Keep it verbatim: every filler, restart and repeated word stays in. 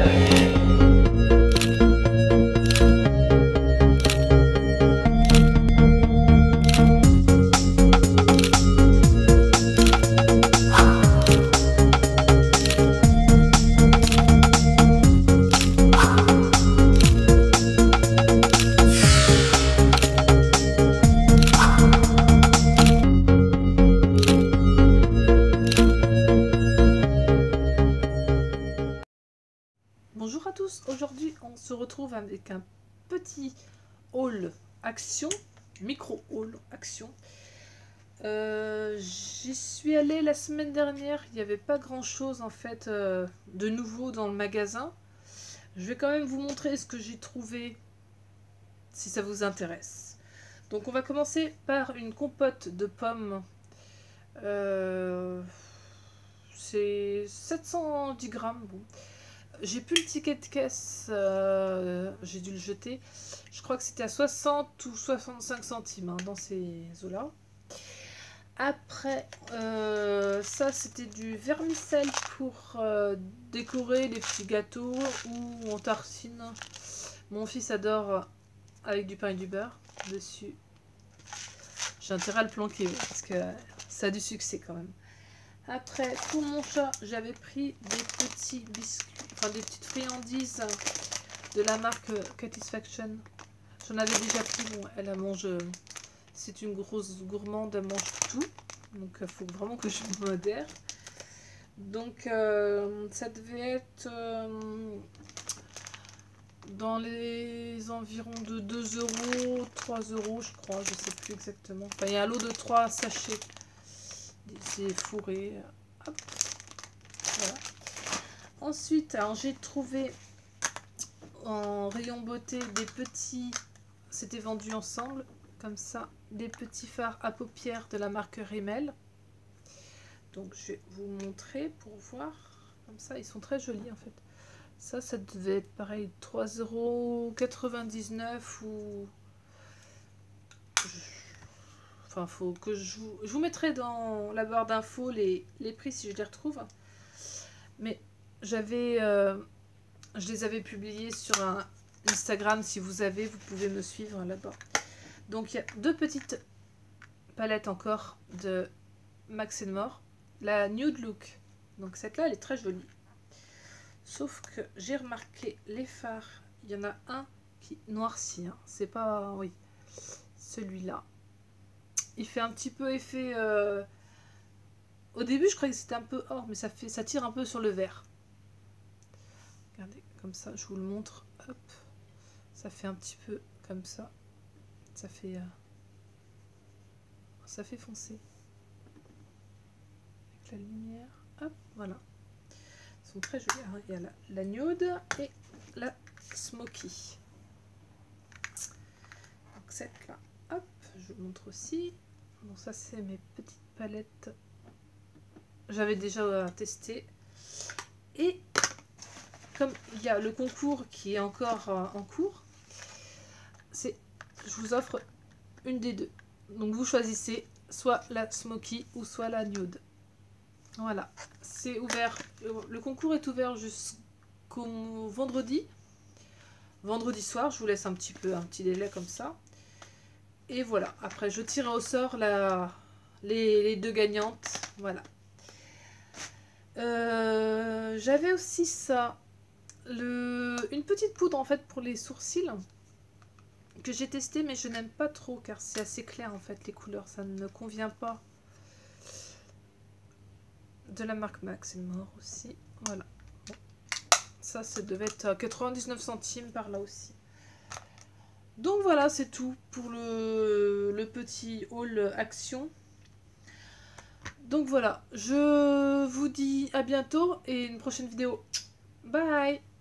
Bonjour à tous, aujourd'hui on se retrouve avec un petit haul action, micro haul action. Euh, J'y suis allée la semaine dernière, il n'y avait pas grand chose en fait euh, de nouveau dans le magasin. Je vais quand même vous montrer ce que j'ai trouvé si ça vous intéresse. Donc on va commencer par une compote de pommes. Euh, C'est sept cent dix grammes. Bon. J'ai plus le ticket de caisse, euh, j'ai dû le jeter. Je crois que c'était à soixante ou soixante-cinq centimes hein, dans ces eaux-là. Après, euh, ça c'était du vermicelle pour euh, décorer les petits gâteaux ou on tartine. Mon fils adore avec du pain et du beurre dessus. J'ai intérêt à le planquer parce que ça a du succès quand même. Après, pour mon chat, j'avais pris des petits biscuits, enfin des petites friandises de la marque Catisfaction. J'en avais déjà pris, bon, elle la mange, c'est une grosse gourmande, elle mange tout. Donc il faut vraiment que je me modère. Donc euh, ça devait être euh, dans les environs de deux euros, trois euros je crois, je sais plus exactement. Enfin il y a un lot de trois sachets. C'est fourré. Hop. Voilà. Ensuite, j'ai trouvé en rayon beauté des petits, c'était vendu ensemble, comme ça, des petits fards à paupières de la marque Rimmel. Donc je vais vous montrer pour voir. Comme ça, ils sont très jolis en fait. Ça, ça devait être pareil, trois euros quatre-vingt-dix-neuf ou... Enfin, faut que je vous... Je vous mettrai dans la barre d'infos les, les prix si je les retrouve. Mais j'avais... Euh, je les avais publiés sur un Instagram. Si vous avez, vous pouvez me suivre là-bas. Donc, il y a deux petites palettes encore de Max and More. La Nude Look. Donc, cette-là, elle est très jolie. Sauf que j'ai remarqué les fards. Il y en a un qui noircit. Hein. C'est pas... Oui. Celui-là. Il fait un petit peu effet... Euh... Au début, je croyais que c'était un peu or, mais ça, fait, ça tire un peu sur le vert. Regardez, comme ça, je vous le montre. Hop. Ça fait un petit peu comme ça. Ça fait... Euh... Ça fait foncer. Avec la lumière. Hop, voilà. Ils sont très jolis. Hein. Il y a la, la nude et la smoky. Donc cette là. Hop, je vous montre aussi. Bon, ça c'est mes petites palettes. J'avais déjà testé. Et comme il y a le concours qui est encore en cours, c'est, je vous offre une des deux. Donc vous choisissez soit la smoky ou soit la nude. Voilà, c'est ouvert. Le concours est ouvert jusqu'au vendredi. Vendredi soir, je vous laisse un petit peu, un petit délai comme ça. Et voilà, après je tire au sort la, les, les deux gagnantes. Voilà. Euh, J'avais aussi ça. Le, une petite poudre en fait pour les sourcils. Que j'ai testé mais je n'aime pas trop car c'est assez clair en fait les couleurs. Ça ne me convient pas. De la marque Max and More aussi. Voilà. Bon. Ça, ça devait être quatre-vingt-dix-neuf centimes par là aussi. Donc voilà, c'est tout pour le, le petit haul action. Donc voilà, je vous dis à bientôt et une prochaine vidéo. Bye!